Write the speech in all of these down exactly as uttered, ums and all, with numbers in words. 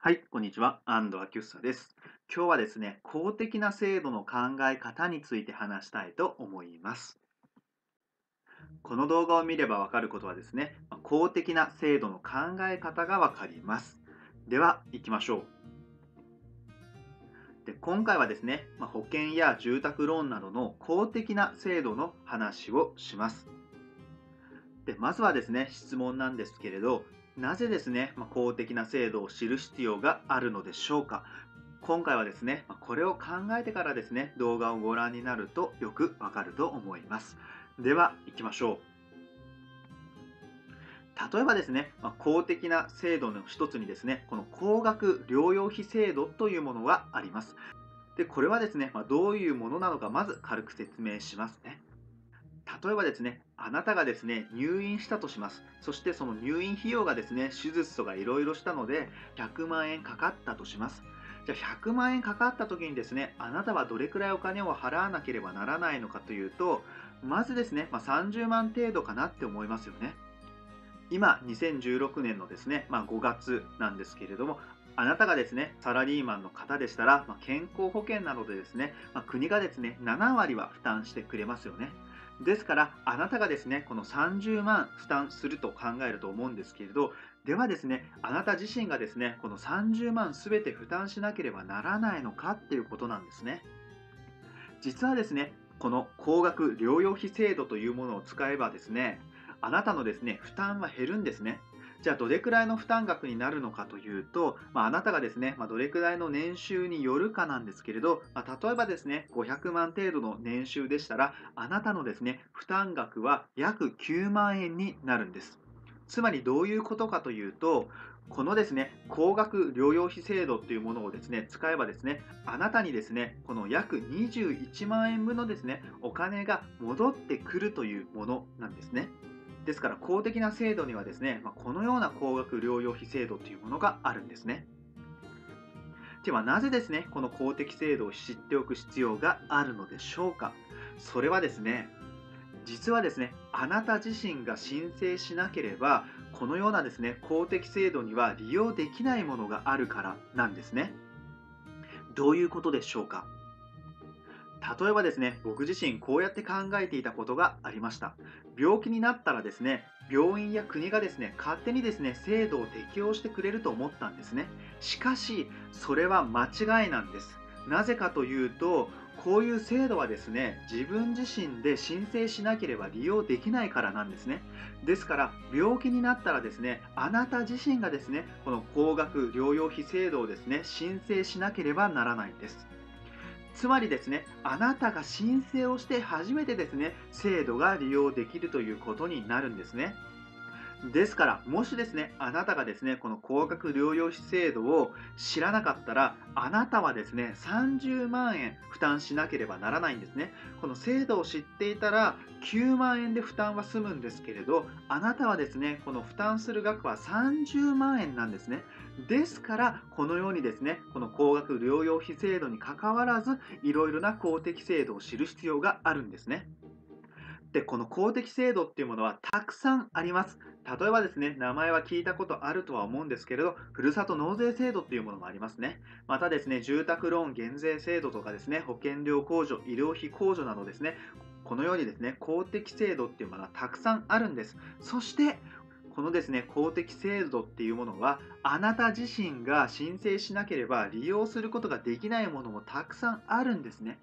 はい、こんにちは。安藤明久です。今日はですね、公的な制度の考え方について話したいと思います。この動画を見ればわかることはですね、まあ公的な制度の考え方がわかります。では、行きましょう。で今回はですね、まあ保険や住宅ローンなどの公的な制度の話をします。でまずはですね、質問なんですけれど、なぜですね、まあ公的な制度を知る必要があるのでしょうか。今回はですね、まあこれを考えてからですね、動画をご覧になるとよくわかると思います。では、行きましょう。例えばですね、まあ公的な制度の一つにですね、この高額療養費制度というものがあります。で、これはですね、まあどういうものなのか、まず軽く説明しますね。例えばですね、あなたがですね、入院したとします。そしてその入院費用がですね、手術とかいろいろしたので、ひゃくまん円かかったとします。じゃあひゃくまん円かかった時にですね、あなたはどれくらいお金を払わなければならないのかというと、まずですね、まあ、さんじゅうまん程度かなって思いますよね。今、にせんじゅうろくねんのですね、まあ、ごがつなんですけれども、あなたがですね、サラリーマンの方でしたら、まあ、健康保険などでですね、まあ、国がですね、ななわりは負担してくれますよね。ですから、あなたがですね、このさんじゅうまん負担すると考えると思うんですけれど、ではですね、あなた自身がですね、このさんじゅうまんすべて負担しなければならないのかっていうことなんですね。実はですね、この高額療養費制度というものを使えばですね、あなたのですね、負担は減るんですね。じゃあ、どれくらいの負担額になるのかというと、まあ、あなたがですね、まあ、どれくらいの年収によるかなんですけれど、まあ、例えばですね、ごひゃくまん程度の年収でしたら、あなたのですね、負担額は約きゅうまん円になるんです。つまりどういうことかというと、このですね、高額療養費制度というものをですね、使えばですね、あなたにですね、この約にじゅういちまん円分のですね、お金が戻ってくるというものなんですね。ですから公的な制度にはですね、まあこのような高額療養費制度というものがあるんですね。ではなぜですね、この公的制度を知っておく必要があるのでしょうか。それはですね、実はですね、あなた自身が申請しなければ、このようなですね、公的制度には利用できないものがあるからなんですね。どういうことでしょうか。例えばですね、僕自身こうやって考えていたことがありました。病気になったらですね、病院や国がですね、勝手にですね、制度を適用してくれると思ったんですね。しかし、それは間違いなんです。なぜかというと、こういう制度はですね、自分自身で申請しなければ利用できないからなんですね。ですから、病気になったらですね、あなた自身がですね、この高額療養費制度をですね、申請しなければならないんです。つまりですね、あなたが申請をして初めてですね、制度が利用できるということになるんですね。ですから、もしですね、あなたがですね、この高額療養費制度を知らなかったら、あなたはですね、さんじゅうまん円負担しなければならないんですね。この制度を知っていたら、きゅうまん円で負担は済むんですけれど、あなたはですね、この負担する額はさんじゅうまん円なんですね。ですから、このようにですね、この高額療養費制度に関わらず、いろいろな公的制度を知る必要があるんですね。で、この公的制度っていうものはたくさんあります。例えばですね、名前は聞いたことあるとは思うんですけれど、ふるさと納税制度っていうものもありますね。またですね、住宅ローン減税制度とかですね、保険料控除、医療費控除などですね、このようにですね、公的制度っていうものはたくさんあるんです。そして、このですね、公的制度っていうものは、あなた自身が申請しなければ利用することができないものもたくさんあるんですね。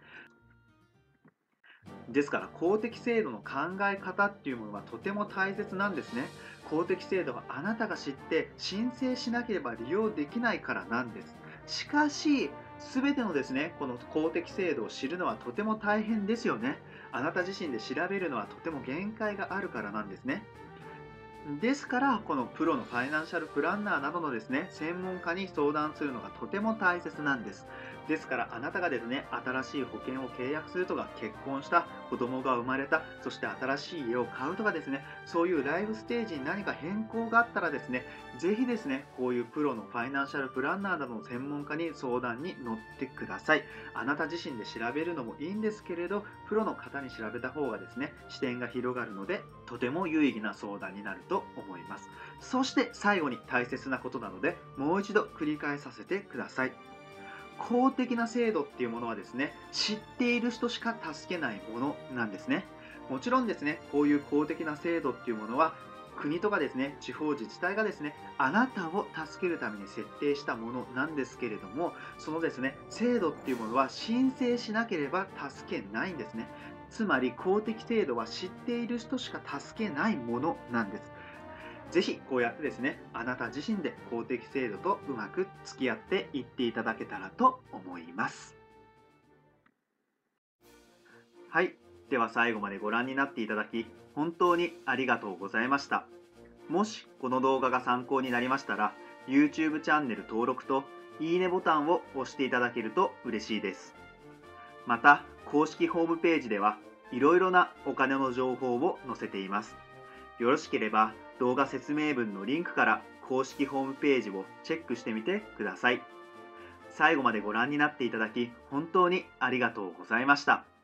ですから公的制度の考え方っていうものはとても大切なんですね。公的制度はあなたが知って申請しなければ利用できないからなんです。しかし、すべてのですね、この公的制度を知るのはとても大変ですよね。あなた自身で調べるのはとても限界があるからなんですね。ですから、このプロのファイナンシャルプランナーなどのですね、専門家に相談するのがとても大切なんです。 ですからあなたがですね、新しい保険を契約するとか、結婚した、子供が生まれた、そして新しい家を買うとかですね、そういうライフステージに何か変更があったらですね、ぜひですね、こういうプロのファイナンシャルプランナーなどの専門家に相談に乗ってください。あなた自身で調べるのもいいんですけれど、プロの方に調べた方がですね、視点が広がるので、とても有意義な相談になると思います。そして最後に大切なことなので、もう一度繰り返させてください。公的な制度っていうものはですね、知っている人しか助けないものなんですね。もちろんですね、こういう公的な制度っていうものは、国とかですね、地方自治体がですね、あなたを助けるために設定したものなんですけれども、そのですね、制度っていうものは申請しなければ助けないんですね。つまり公的制度は知っている人しか助けないものなんです。ぜひこうやってですね、あなた自身で公的制度とうまく付き合っていっていただけたらと思います。はい。では最後までご覧になっていただき、本当にありがとうございました。もしこの動画が参考になりましたら、YouTube チャンネル登録といいねボタンを押していただけると嬉しいです。また、公式ホームページではいろいろなお金の情報を載せています。よろしければ動画説明文のリンクから公式ホームページをチェックしてみてください。最後までご覧になっていただき本当にありがとうございました。